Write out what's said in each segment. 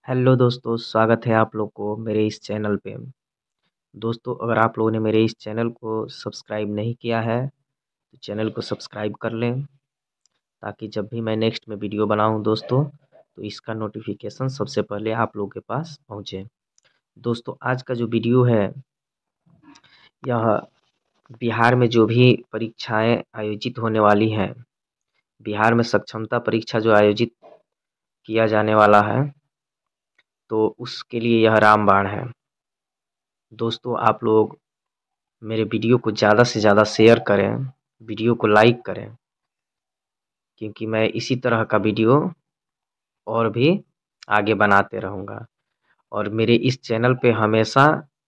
Hello दोस्तों, स्वागत है आप लोग को मेरे इस चैनल पे। दोस्तों, अगर आप लोगों ने मेरे इस चैनल को सब्सक्राइब नहीं किया है तो चैनल को सब्सक्राइब कर लें, ताकि जब भी मैं नेक्स्ट में वीडियो बनाऊं दोस्तों तो इसका नोटिफिकेशन सबसे पहले आप लोगों के पास पहुंचे। दोस्तों, आज का जो वीडियो है यह बिहार में जो भी परीक्षाएं आयोजित होने वाली हैं, बिहार में सक्षमता परीक्षा जो आयोजित किया जाने वाला है, तो उसके लिए यह रामबाण है। दोस्तों, आप लोग मेरे वीडियो को ज़्यादा से ज़्यादा शेयर करें, वीडियो को लाइक करें, क्योंकि मैं इसी तरह का वीडियो और भी आगे बनाते रहूँगा। और मेरे इस चैनल पे हमेशा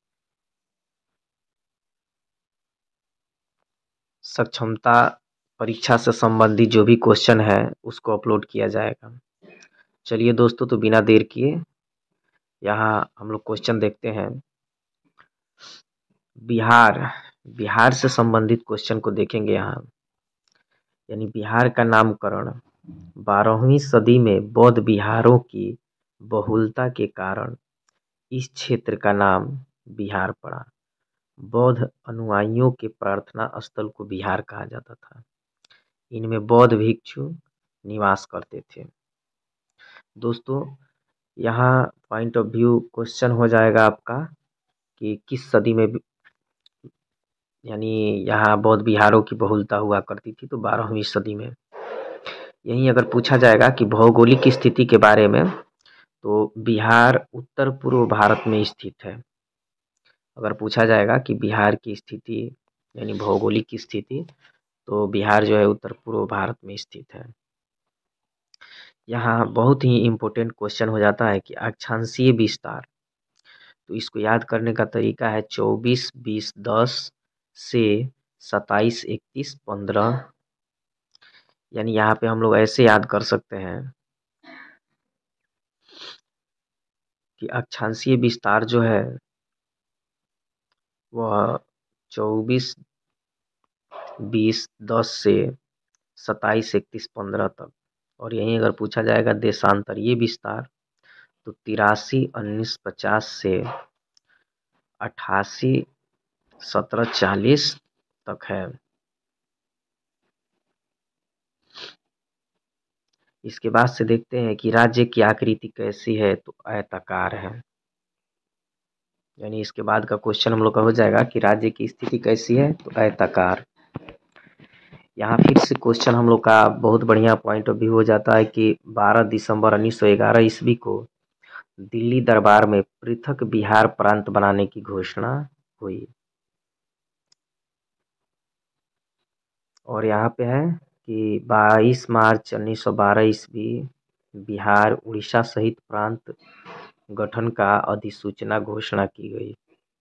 सक्षमता परीक्षा से संबंधित जो भी क्वेश्चन है उसको अपलोड किया जाएगा। चलिए दोस्तों, तो बिना देर किए यहाँ हम लोग क्वेश्चन देखते हैं। बिहार बिहार से संबंधित क्वेश्चन को देखेंगे यहाँ। यानी बिहार का नामकरण 12वीं सदी में बौद्ध विहारों की बहुलता के कारण इस क्षेत्र का नाम बिहार पड़ा। बौद्ध अनुयायियों के प्रार्थना स्थल को बिहार कहा जाता था। इनमें बौद्ध भिक्षु निवास करते थे। दोस्तों, यहाँ पॉइंट ऑफ व्यू क्वेश्चन हो जाएगा आपका कि किस सदी में, यानी यहाँ बौद्ध विहारों की बहुलता हुआ करती थी, तो 12वीं सदी में। यहीं अगर पूछा जाएगा कि भौगोलिक स्थिति के बारे में, तो बिहार उत्तर पूर्व भारत में स्थित है। अगर पूछा जाएगा कि बिहार की स्थिति यानी भौगोलिक की स्थिति, तो बिहार जो है उत्तर पूर्व भारत में स्थित है। यहाँ बहुत ही इम्पोर्टेंट क्वेश्चन हो जाता है कि अक्षांशीय विस्तार। तो इसको याद करने का तरीका है 24, 20, 10 से 27, 31, 15। यानी यहाँ पे हम लोग ऐसे याद कर सकते हैं कि अक्षांशीय विस्तार जो है वह 24, 20, 10 से 27, 31, 15 तक। और यहीं अगर पूछा जाएगा देशांतरीय विस्तार, तो 83, 19, 50 से 88, 17, 40 तक है। इसके बाद से देखते हैं कि राज्य की आकृति कैसी है, तो आयताकार है। यानी इसके बाद का क्वेश्चन हम लोग का हो जाएगा कि राज्य की स्थिति कैसी है, तो आयताकार। यहाँ फिर से क्वेश्चन हम लोग का बहुत बढ़िया पॉइंट ऑफ व्यू हो जाता है कि 12 दिसंबर 1911 ईस्वी को दिल्ली दरबार में पृथक बिहार प्रांत बनाने की घोषणा हुई। और यहाँ पे है कि 22 मार्च 1912 ईस्वी बिहार उड़ीसा सहित प्रांत गठन का अधिसूचना घोषणा की गई।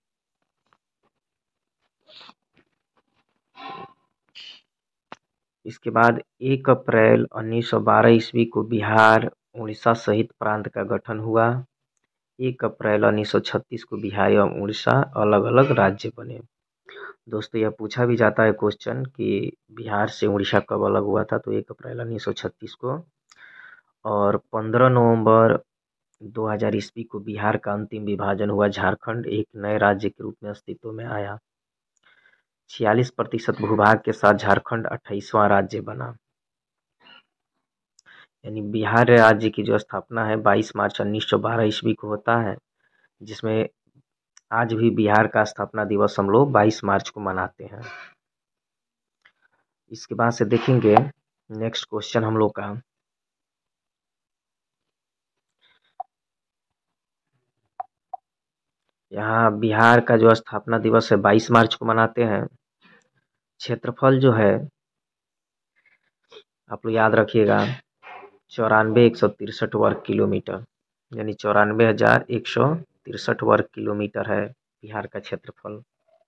इसके बाद 1 अप्रैल 1912 ईस्वी को बिहार उड़ीसा सहित प्रांत का गठन हुआ। 1 अप्रैल 1936 को बिहार एवं उड़ीसा अलग अलग राज्य बने। दोस्तों, यह पूछा भी जाता है क्वेश्चन कि बिहार से उड़ीसा कब अलग हुआ था, तो 1 अप्रैल 1936 को। और 15 नवंबर 2000 ईस्वी को बिहार का अंतिम विभाजन हुआ। झारखंड एक नए राज्य के रूप में अस्तित्व में आया। 46% भूभाग के साथ झारखंड 28वां राज्य बना। यानी बिहार राज्य की जो स्थापना है 22 मार्च 1912 ईस्वी को होता है, जिसमें आज भी बिहार का स्थापना दिवस हम लोग 22 मार्च को मनाते हैं। इसके बाद से देखेंगे नेक्स्ट क्वेश्चन हम लोग का। यहाँ बिहार का जो स्थापना दिवस है 22 मार्च को मनाते हैं। क्षेत्रफल जो है आप लोग याद रखिएगा 94,163 वर्ग किलोमीटर, यानी 94,163 वर्ग किलोमीटर है बिहार का क्षेत्रफल।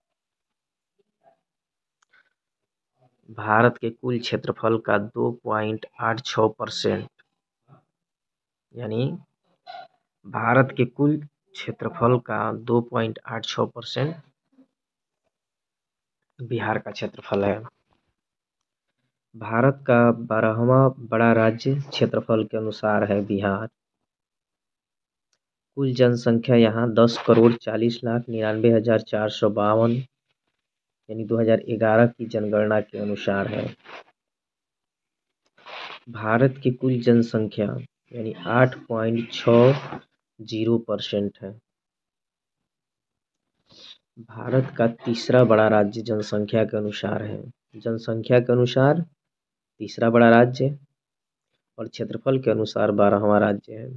भारत के कुल क्षेत्रफल का 2.86%, यानी भारत के कुल क्षेत्रफल का 2.86% बिहार का क्षेत्रफल है। भारत का 12वां बड़ा राज्य क्षेत्रफल के अनुसार है बिहार। कुल जनसंख्या यहाँ 10,40,40,99,452 यानी 2011 की जनगणना के अनुसार है। भारत की कुल जनसंख्या यानी 8.60% है। भारत का तीसरा बड़ा राज्य जनसंख्या के अनुसार है। जनसंख्या के अनुसार तीसरा बड़ा राज्य और क्षेत्रफल के अनुसार 12वां राज्य है।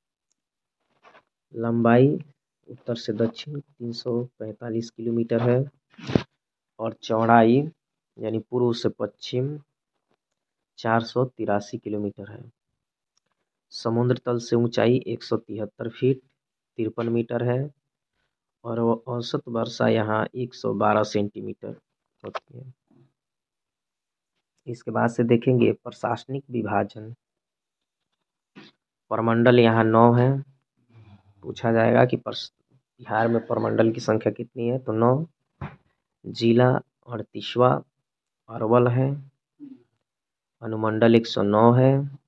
लंबाई उत्तर से दक्षिण 345 किलोमीटर है और चौड़ाई यानी पूर्व से पश्चिम 483 किलोमीटर है। समुद्र तल से ऊंचाई 173 फीट 53 मीटर है और औसत वर्षा यहाँ 112 सेंटीमीटर होती है। इसके बाद से देखेंगे प्रशासनिक विभाजन। प्रमंडल यहाँ 9 है। पूछा जाएगा कि बिहार में प्रमंडल की संख्या कितनी है, तो 9। जिला 38वां अरवल है। अनुमंडल 109 है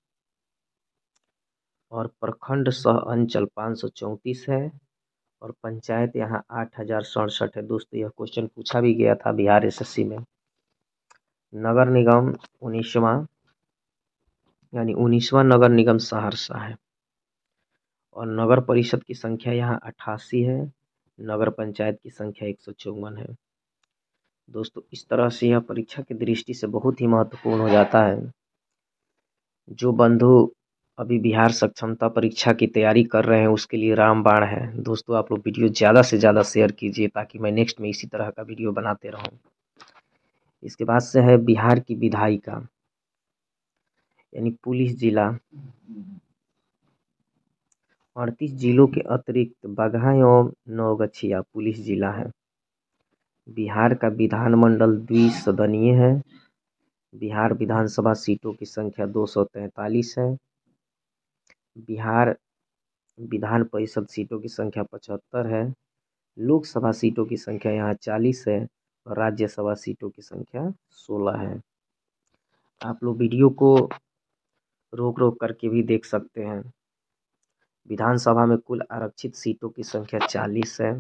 और प्रखंड सह अंचल 534 है और पंचायत यहाँ 8067 है। दोस्तों यह क्वेश्चन पूछा भी गया था बिहार एसएससी में। नगर निगम 19वां यानी 19वां नगर निगम सहरसा है और नगर परिषद की संख्या यहाँ 88 है। नगर पंचायत की संख्या 154 है। दोस्तों इस तरह से यह परीक्षा की दृष्टि से बहुत ही महत्वपूर्ण हो जाता है। जो बंधु अभी बिहार सक्षमता परीक्षा की तैयारी कर रहे हैं उसके लिए रामबाण है। दोस्तों आप लोग वीडियो ज़्यादा से ज़्यादा शेयर कीजिए ताकि मैं नेक्स्ट में इसी तरह का वीडियो बनाते रहूं। इसके बाद से है बिहार की विधायिका यानी पुलिस जिला। 38 जिलों के अतिरिक्त बगहा एवं नवगछिया पुलिस जिला है। बिहार का विधानमंडल द्विसदनीय है। बिहार विधानसभा सीटों की संख्या 243 है। बिहार विधान परिषद सीटों की संख्या 75 है। लोकसभा सीटों की संख्या यहाँ 40 है और राज्यसभा सीटों की संख्या 16 है। आप लोग वीडियो को रोक रोक करके भी देख सकते हैं। विधानसभा में कुल आरक्षित सीटों की संख्या 40 है।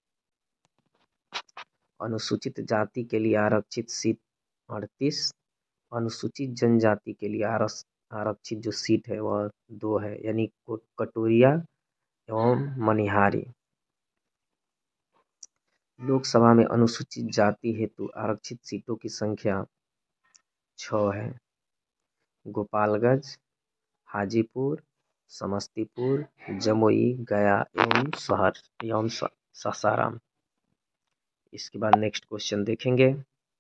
अनुसूचित जाति के लिए आरक्षित सीट 38। अनुसूचित जनजाति के लिए आरक्षित जो सीट है वह 2 है यानी कटोरिया एवं मनिहारी। लोकसभा में अनुसूचित जाति हेतु आरक्षित सीटों की संख्या 6 है। गोपालगंज, हाजीपुर, समस्तीपुर, जमुई, गया एवं सासाराम। इसके बाद नेक्स्ट क्वेश्चन देखेंगे।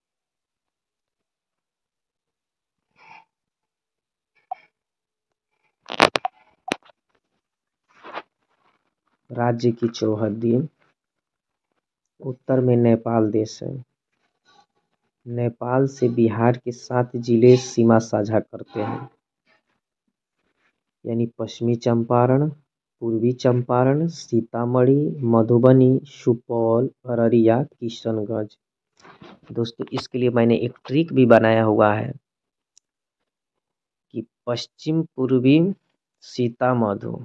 राज्य की चौहद्दी। उत्तर में नेपाल देश है। नेपाल से बिहार के 7 जिले सीमा साझा करते हैं यानी पश्चिमी चंपारण, पूर्वी चंपारण, सीतामढ़ी, मधुबनी, सुपौल, अररिया, किशनगंज। दोस्तों इसके लिए मैंने एक ट्रिक भी बनाया हुआ है कि पश्चिम पूर्वी सीतामढ़ी।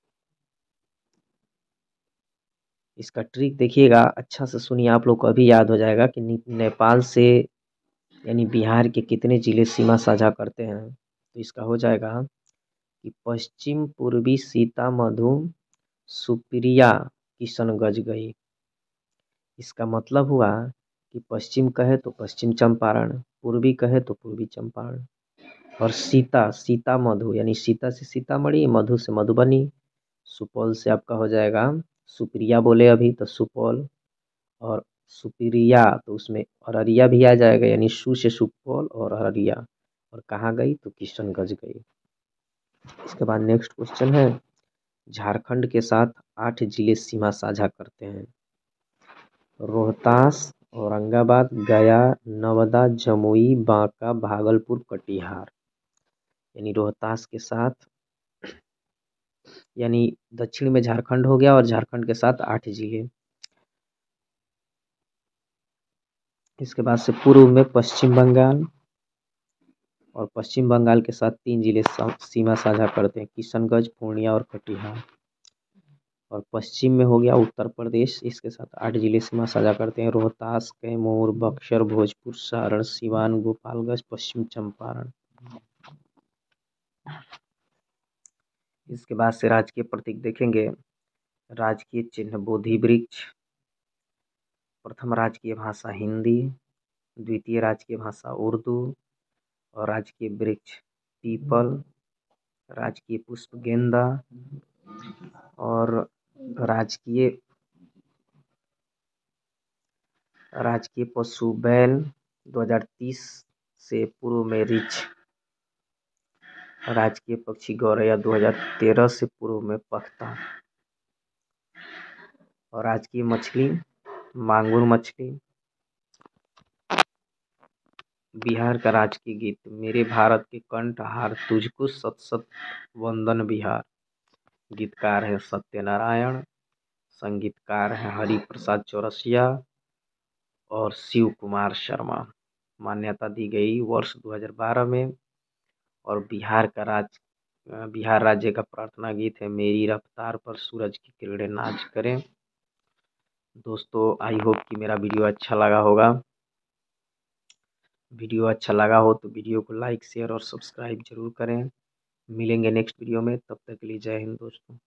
इसका ट्रिक देखिएगा, अच्छा से सुनिए, आप लोग को अभी याद हो जाएगा कि नेपाल से यानी बिहार के कितने जिले सीमा साझा करते हैं। तो इसका हो जाएगा कि पश्चिम पूर्वी सीतामढ़ी सुप्रिया किशनगंज गई। इसका मतलब हुआ कि पश्चिम कहे तो पश्चिम चंपारण, पूर्वी कहे तो पूर्वी चंपारण और सीता मधु यानी सीता से सीतामढ़ी, मधु से मधुबनी, सुपौल से आपका हो जाएगा सुप्रिया बोले अभी तो सुपौल और सुप्रिया तो उसमें अररिया भी आ जाएगा यानी सु से सुपौल और अररिया और कहाँ गई तो किशनगंज गई। इसके बाद नेक्स्ट क्वेश्चन है झारखंड के साथ 8 जिले सीमा साझा करते हैं। रोहतास, औरंगाबाद, गया, नवादा, जमुई, बांका, भागलपुर, कटिहार। यानी रोहतास के साथ यानी दक्षिण में झारखंड हो गया और झारखंड के साथ 8 जिले। इसके बाद से पूर्व में पश्चिम बंगाल और पश्चिम बंगाल के साथ 3 जिले सीमा साझा करते हैं, किशनगंज, पूर्णिया और कटिहार। और पश्चिम में हो गया उत्तर प्रदेश, इसके साथ 8 जिले सीमा साझा करते हैं। रोहतास, कैमूर, बक्सर, भोजपुर, सारण, सिवान, गोपालगंज, पश्चिम चंपारण। इसके बाद से राजकीय प्रतीक देखेंगे। राजकीय चिन्ह बोधि वृक्ष। प्रथम राजकीय भाषा हिंदी, द्वितीय राजकीय भाषा उर्दू और राजकीय वृक्ष पीपल, राजकीय पुष्प गेंदा और राजकीय राजकीय पशु बैल। 2030 से पूर्व में रीछ। राजकीय पक्षी गौरैया। 2013 से पूर्व में पख्ता। और राजकीय मछली मांगुर मछली। बिहार का राजकीय गीत मेरे भारत के कंठहार तुझको सत सत वंदन बिहार। गीतकार है सत्यनारायण, संगीतकार है हरि प्रसाद चौरसिया और शिव कुमार शर्मा। मान्यता दी गई वर्ष 2012 में। और बिहार राज्य का प्रार्थना गीत है मेरी रफ्तार पर सूरज की किरणें नाच करें। दोस्तों, आई होप कि मेरा वीडियो अच्छा लगा होगा। वीडियो अच्छा लगा हो तो वीडियो को लाइक, शेयर और सब्सक्राइब जरूर करें। मिलेंगे नेक्स्ट वीडियो में, तब तक के लिए जय हिंद दोस्तों।